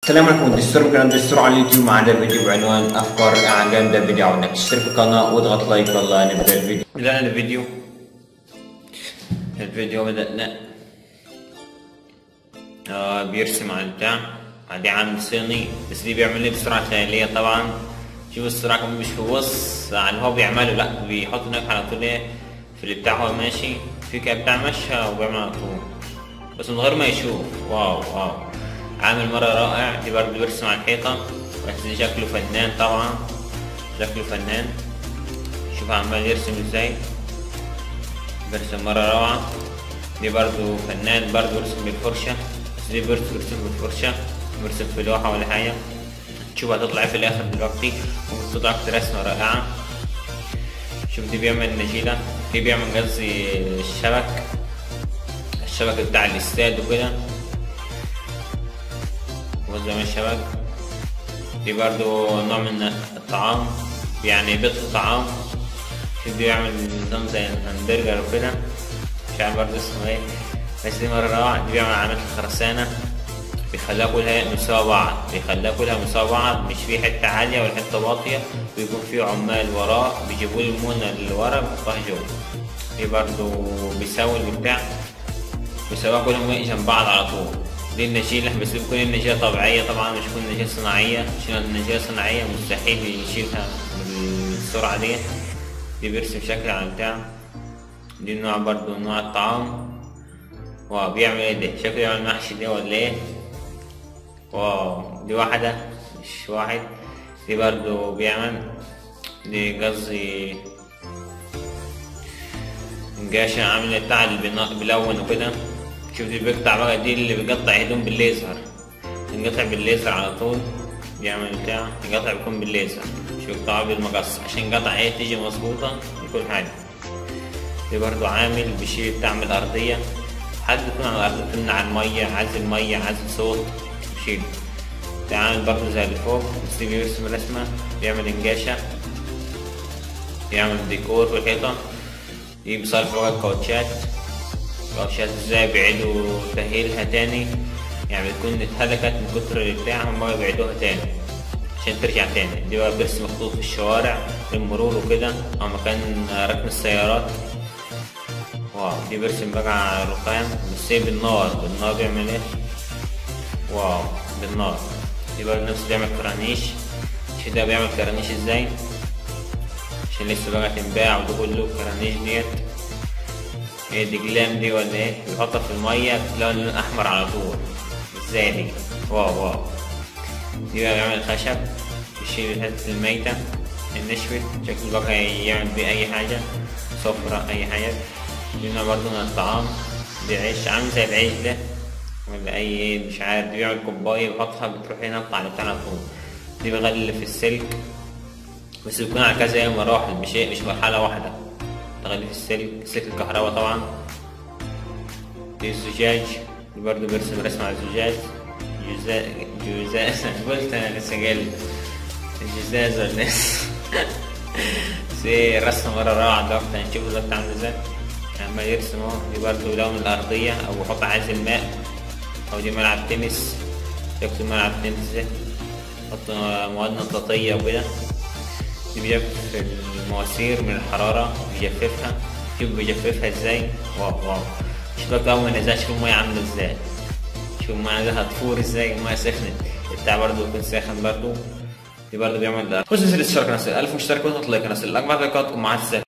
السلام عليكم. دستور قناة دستور على اليوتيوب. معنا فيديو بعنوان أفكار أعلام. ده فيديو عاوزك تشترك في القناة واضغط لايك. يلا نبدأ الفيديو. بدأنا الفيديو بدأنا. بيرسم على البتاع. دي عامل صيني بس دي بيعمل لي بسرعة خيالية طبعا. شوف السرعة كمان مش في وص على اللي هو بيعمله، لا بيحط هناك على طول ايه في البتاع. هو ماشي في كده بتاع مشى وبيعمل على طول بس من غير ما يشوف. واو عامل مرة رائع. دي برضه بيرسم على الحيطة بس دي شكله فنان طبعا، شكله فنان. شوف عمال يرسم ازاي، بيرسم مرة روعة. دي برضه فنان برضه بيرسم بالفرشة بس دي بيرسم بالفرشة، بيرسم في لوحة ولا حاجة. شوف هتطلع في الآخر دلوقتي وتطلع رسمة رائعة. شوف دي بيعمل نجيلة، دي بيعمل قصدي الشبك بتاع الاستاد وكده، وزي ما الشبك. دي برضو نوع من الطعام، يعني بيض طعام. شوف بيعمل نظام زي الهمبرجر وكده، مش عارف برضو اسمه ايه بس دي مرة روعة. دي بيعمل علامات الخرسانة، بيخليها كلها مساوية بعض، مش في حتة عالية ولا حتة واطية، ويكون في عمال وراه بيجيبوا لي المونة اللي ورا بيحطوها جوا. دي برضو بيساوي البتاع، بيساويها كلهم جنب بعض على طول. دي النجيلة بس بتكون النجيلة طبيعية طبعا، مش تكون نجيلة صناعية، عشان النجيلة صناعية مستحيل يشيلها بالسرعة دي. دي بيرسم شكل على البتاع. دي نوع برضو نوع الطعام. واو بيعمل ايه ده؟ شكله يعمل محشي ده ولا ايه؟ واو دي واحدة مش واحد. دي برضو بيعمل، دي قصدي نجاشة عامل بتاع اللي بيلون وكده. شوف دي بيقطع بقى، دي اللي بيقطع هدوم بالليزر، ينقطع بالليزر على طول. بيعمل بتاع ينقطع بيكون بالليزر. شوف يقطعها بالمقص عشان قطع ايه تيجي مظبوطة بكل حاجة. دي برضو عامل بيشيل بتاع من الأرضية، حد يكون على الأرض تمنع المية، عزل مية عزل صوت بيشيل. ده عامل برضو زي اللي فوق بس دي بيرسم رسمة، بيعمل انجاشة، بيعمل ديكور في الحيطة. دي بيصرف فوق الكاوتشات ازاي بيعيدوا تأهيلها تاني، يعني بتكون اتهلكت من كتر البتاع هما بيعيدوها تاني عشان ترجع تاني. دي بقى بيرسم خطوط في الشوارع للمرور وكده أو مكان ركن السيارات. واو دي بيرسم بقى على الرخام بس ايه بالنار بيعمل ايه. واو بالنار. دي بقى نفسه بيعمل كرانيش. شوف ده بيعمل كرانيش ازاي عشان لسه بقى تنباع، وده كله كرانيش ديت. ايه دي جلام دي ولا ايه؟ بيحطها في المية بتلاقي اللون أحمر على طول ازاي دي. واو دي بقى بيعمل خشب، بيشيل الحتة الميتة النشفت، شكله بقى يعمل بيه أي حاجة، سفرة أي حاجة. دي نوع برضه من الطعام. دي عيش عامل زي العيش ده ولا أي ايه مش عارف. دي بيعمل كوباية بيحطها بتروح هنا تطلع على بتاع طول. دي بيغلف في السلك بس بيكون على كذا ايه مراحل، مش مرحلة واحدة. تغليف سلك الكهرباء طبعا. دي الزجاج، دي برضه بيرسم رسم على الزجاج. جزاز قلت انا لسه قايل الجزاز ولا ايه رسم مرة روعة. دلوقتي هنشوف دلوقتي عامل ازاي عمال يرسم اهو. دي برضه لون الأرضية أو يحط عازل ماء، أو دي ملعب تنس، يكتب ملعب تنس ده، يحط مواد مطاطية وكده. دي بيجفف المواسير من الحرارة بيجففها. شوف بيجففها ازاي. واو شوف بقى أول ما نزل شوف المية عاملة ازاي، شوف المية نزلها هتفور ازاي، المية سخنت بتاع برضه يكون ساخن برضه. دي برضه بيعمل ده. خش نزل الاشتراك نفس 1000 مشترك وتطلع لايك نفس الأكبر لايكاتكم مع السلامة.